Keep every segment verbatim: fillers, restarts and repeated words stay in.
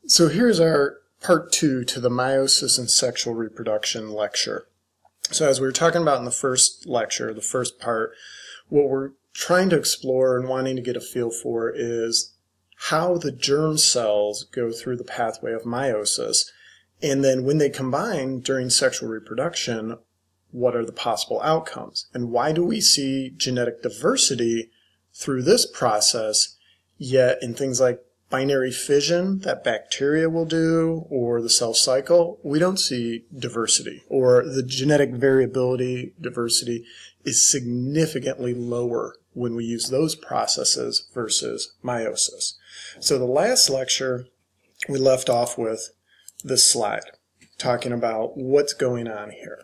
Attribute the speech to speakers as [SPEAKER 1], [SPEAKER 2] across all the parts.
[SPEAKER 1] So here's our part two to the meiosis and sexual reproduction lecture. So as we were talking about in the first lecture, the first part, what we're trying to explore and wanting to get a feel for is how the germ cells go through the pathway of meiosis, and then when they combine during sexual reproduction, what are the possible outcomes? And why do we see genetic diversity through this process, yet in things like binary fission that bacteria will do or the cell cycle, we don't see diversity, or the genetic variability diversity is significantly lower when we use those processes versus meiosis. So the last lecture we left off with this slide talking about what's going on here.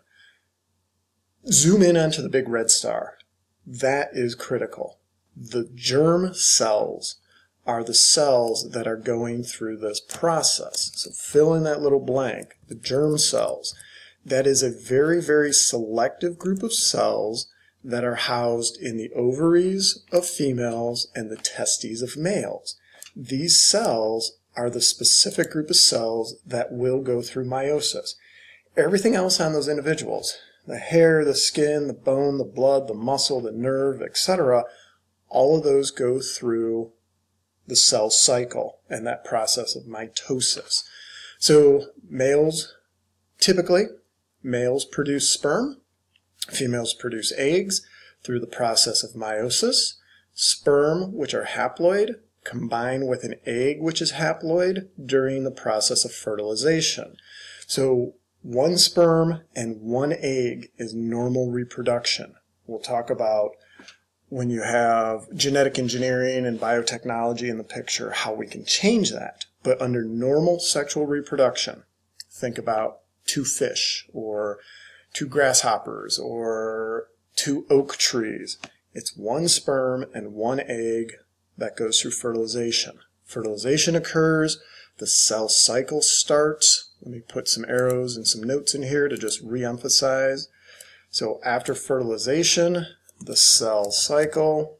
[SPEAKER 1] Zoom in onto the big red star. That is critical. The germ cells are the cells that are going through this process. So fill in that little blank, the germ cells. That is a very, very selective group of cells that are housed in the ovaries of females and the testes of males. These cells are the specific group of cells that will go through meiosis. Everything else on those individuals, the hair, the skin, the bone, the blood, the muscle, the nerve, et cetera, all of those go through the cell cycle and that process of mitosis. So males, typically, males produce sperm, females produce eggs through the process of meiosis. Sperm, which are haploid, combine with an egg which is haploid during the process of fertilization. So one sperm and one egg is normal reproduction. We'll talk about when you have genetic engineering and biotechnology in the picture, how we can change that. But under normal sexual reproduction, think about two fish or two grasshoppers or two oak trees. It's one sperm and one egg that goes through fertilization. Fertilization occurs, the cell cycle starts. Let me put some arrows and some notes in here to just re-emphasize. So after fertilization, the cell cycle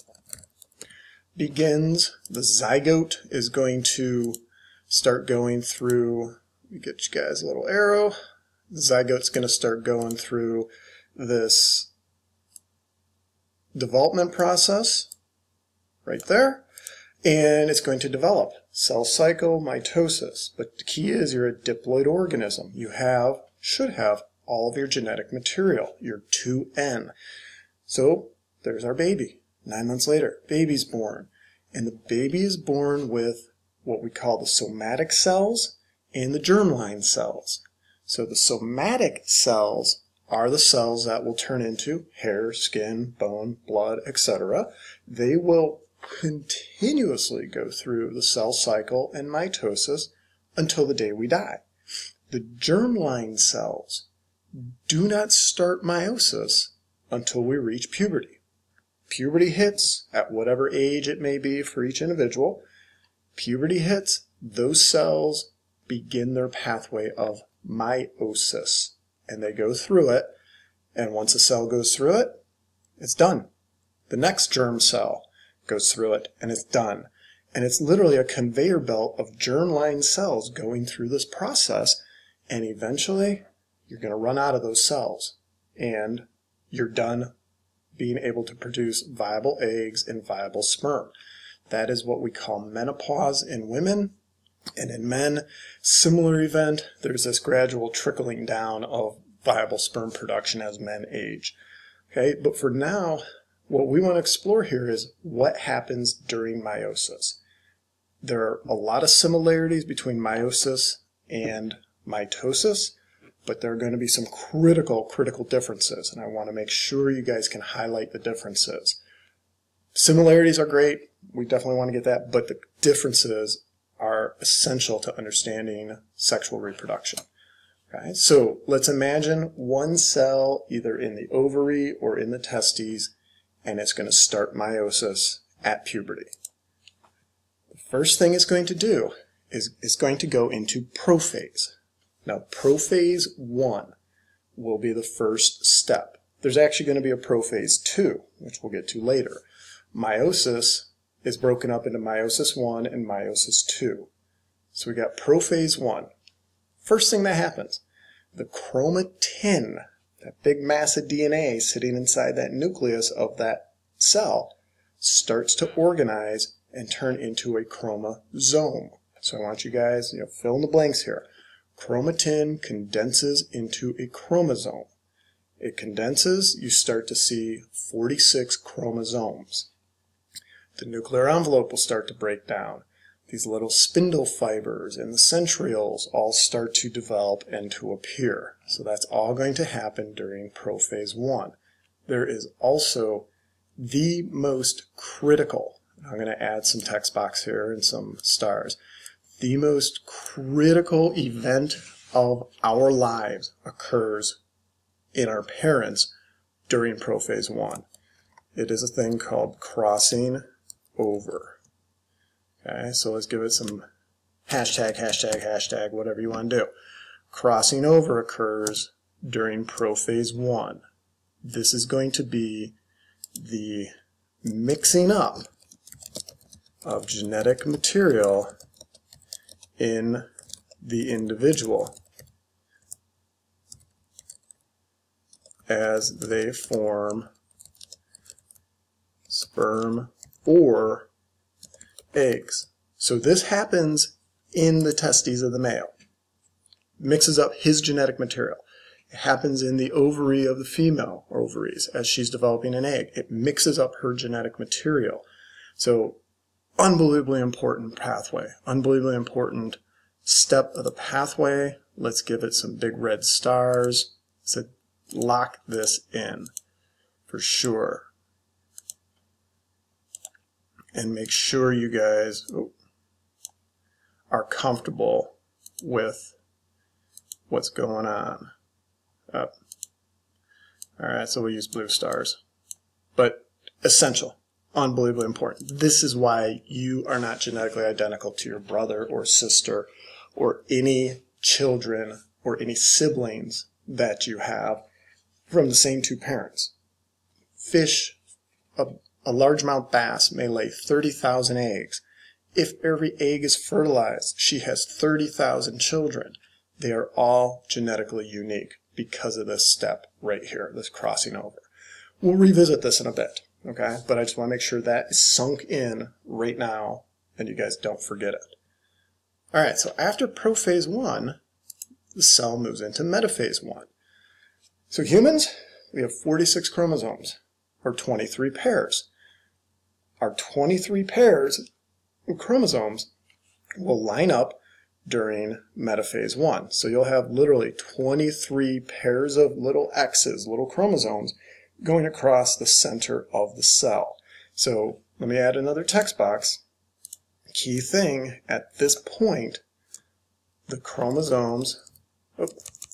[SPEAKER 1] begins. The zygote is going to start going through, let me get you guys a little arrow. The zygote's going to start going through this development process right there, and it's going to develop. Cell cycle, mitosis. But the key is you're a diploid organism. You have, should have, all of your genetic material, your two N. So there's our baby. Nine months later, baby's born. And the baby is born with what we call the somatic cells and the germline cells. So the somatic cells are the cells that will turn into hair, skin, bone, blood, et cetera. They will continuously go through the cell cycle and mitosis until the day we die. The germline cells do not start meiosis until we reach puberty. Puberty hits at whatever age it may be for each individual. Puberty hits, those cells begin their pathway of meiosis, and they go through it, and once a cell goes through it, it's done. The next germ cell goes through it, and it's done. And it's literally a conveyor belt of germline cells going through this process, and eventually you're going to run out of those cells, and you're done being able to produce viable eggs and viable sperm. That is what we call menopause in women. And in men, similar event, there's this gradual trickling down of viable sperm production as men age. Okay, but for now, what we want to explore here is what happens during meiosis. There are a lot of similarities between meiosis and mitosis, but there are going to be some critical, critical differences, and I want to make sure you guys can highlight the differences. Similarities are great, we definitely want to get that, but the differences are essential to understanding sexual reproduction. Okay? So let's imagine one cell either in the ovary or in the testes, and it's going to start meiosis at puberty. The first thing it's going to do is it's going to go into prophase. Now, prophase one will be the first step. There's actually going to be a prophase two, which we'll get to later. Meiosis is broken up into meiosis one and meiosis two. So we got prophase one. First thing that happens, the chromatin, that big mass of D N A sitting inside that nucleus of that cell, starts to organize and turn into a chromosome. So I want you guys, you know, fill in the blanks here. Chromatin condenses into a chromosome. It condenses, you start to see forty-six chromosomes. The nuclear envelope will start to break down. These little spindle fibers and the centrioles all start to develop and to appear. So that's all going to happen during prophase one. There is also the most critical, I'm going to add some text box here and some stars, the most critical event of our lives occurs in our parents during prophase one. It is a thing called crossing over. Okay, so let's give it some hashtag, hashtag, hashtag, whatever you want to do. Crossing over occurs during prophase one. This is going to be the mixing up of genetic material in the individual as they form sperm or eggs. So this happens in the testes of the male. Mixes up his genetic material. It happens in the ovary of the female ovaries as she's developing an egg. It mixes up her genetic material. So unbelievably important pathway. Unbelievably important step of the pathway. Let's give it some big red stars. So lock this in for sure. And make sure you guys are comfortable with what's going on. Up. Alright, so we'll use blue stars. But essential. Unbelievably important. This is why you are not genetically identical to your brother or sister or any children or any siblings that you have from the same two parents. Fish, a, a largemouth bass may lay thirty thousand eggs. If every egg is fertilized, she has thirty thousand children. They are all genetically unique because of this step right here, this crossing over. We'll revisit this in a bit, okay? But I just want to make sure that is sunk in right now and you guys don't forget it. All right, so after prophase one, the cell moves into metaphase one. So humans, we have forty-six chromosomes, or twenty-three pairs. Our twenty-three pairs of chromosomes will line up during metaphase one. So you'll have literally twenty-three pairs of little X's, little chromosomes, going across the center of the cell. So let me add another text box. Key thing, at this point, the chromosomes oh,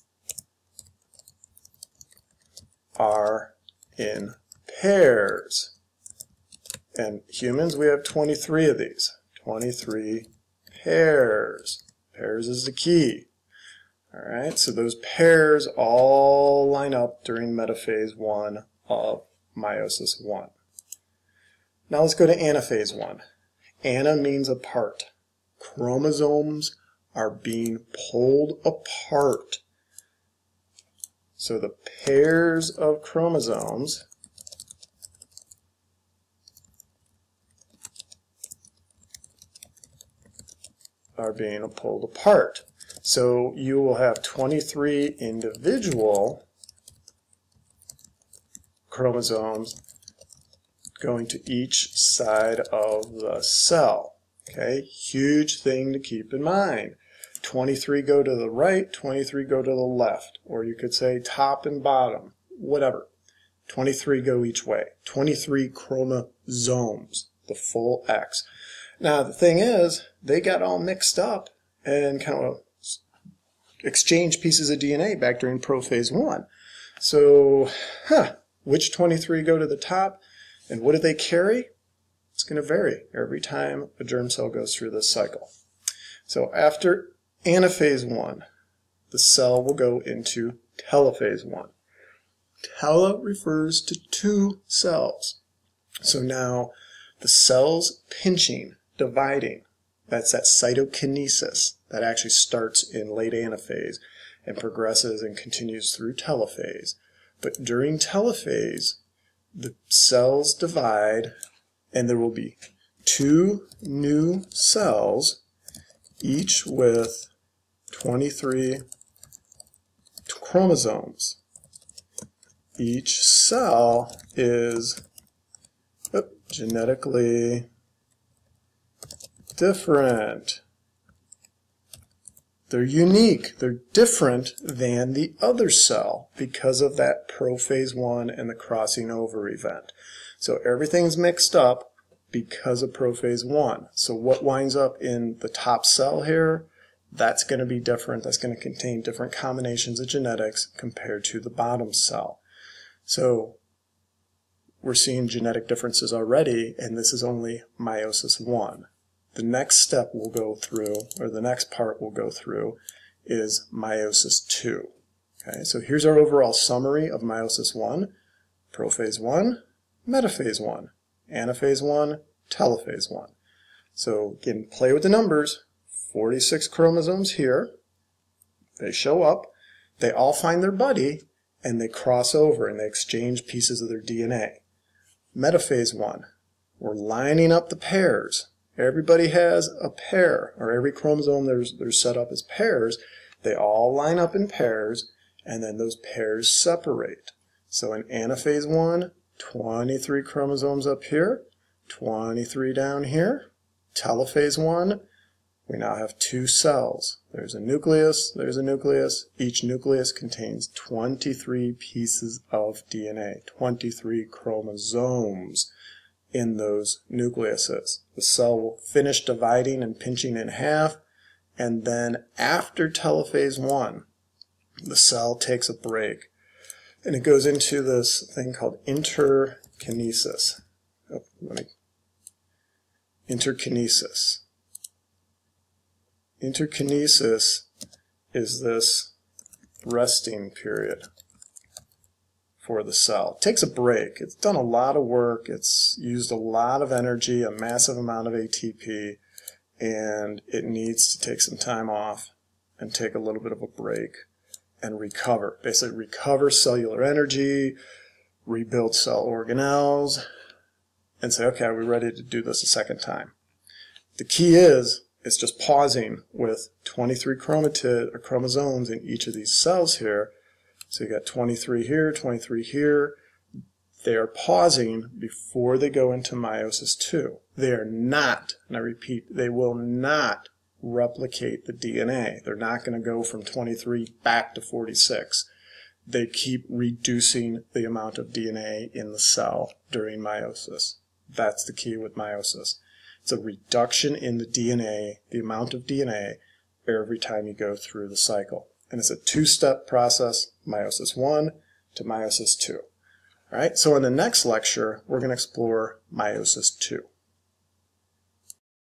[SPEAKER 1] are in pairs. And humans, we have twenty-three of these. twenty-three pairs. Pairs is the key. All right, so those pairs all line up during metaphase one of meiosis one. Now let's go to anaphase one. Ana means apart. Chromosomes are being pulled apart. So the pairs of chromosomes are being pulled apart. So you will have twenty-three individual chromosomes going to each side of the cell. Okay, huge thing to keep in mind. twenty-three go to the right, twenty-three go to the left, or you could say top and bottom, whatever. twenty-three go each way. twenty-three chromosomes, the full X. Now the thing is, they got all mixed up and kind of exchanged pieces of D N A back during prophase one. So, huh, which twenty-three go to the top and what do they carry? It's going to vary every time a germ cell goes through this cycle. So after anaphase one, the cell will go into telophase one. Tele refers to two cells. So now the cells pinching, dividing, That's that cytokinesis that actually starts in late anaphase and progresses and continues through telophase. But during telophase, the cells divide and there will be two new cells, each with twenty-three chromosomes. Each cell is oh, genetically different. They're unique. They're different than the other cell because of that prophase one and the crossing over event. So everything's mixed up because of prophase one. So what winds up in the top cell here, that's going to be different. That's going to contain different combinations of genetics compared to the bottom cell. So we're seeing genetic differences already, and this is only meiosis one. The next step we'll go through, or the next part we'll go through, is meiosis two. Okay, so here's our overall summary of meiosis one. Prophase one, metaphase one, anaphase one, telophase one. So again, play with the numbers. forty-six chromosomes here. They show up. They all find their buddy, and they cross over, and they exchange pieces of their D N A. Metaphase one. We're lining up the pairs. Everybody has a pair, or every chromosome there's, they're set up as pairs. They all line up in pairs, and then those pairs separate. So in anaphase one, twenty-three chromosomes up here, twenty-three down here. Telophase one, we now have two cells. There's a nucleus, there's a nucleus. Each nucleus contains twenty-three pieces of D N A, twenty-three chromosomes in those nucleuses. The cell will finish dividing and pinching in half, and then after telophase one, the cell takes a break, and it goes into this thing called interkinesis. Oh, let me, interkinesis. Interkinesis is this resting period for the cell. It takes a break. It's done a lot of work. It's used a lot of energy, a massive amount of A T P, and it needs to take some time off and take a little bit of a break and recover. Basically recover cellular energy, rebuild cell organelles, and say, okay, are we ready to do this a second time? The key is, it's just pausing with twenty-three chromatid or chromosomes in each of these cells here. So you got twenty-three here, twenty-three here. They are pausing before they go into meiosis two. They are not, and I repeat, they will not replicate the D N A. They're not going to go from twenty-three back to forty-six. They keep reducing the amount of D N A in the cell during meiosis. That's the key with meiosis. It's a reduction in the D N A, the amount of D N A, every time you go through the cycle. And it's a two-step process, meiosis one to meiosis two. All right, so in the next lecture, we're going to explore meiosis two.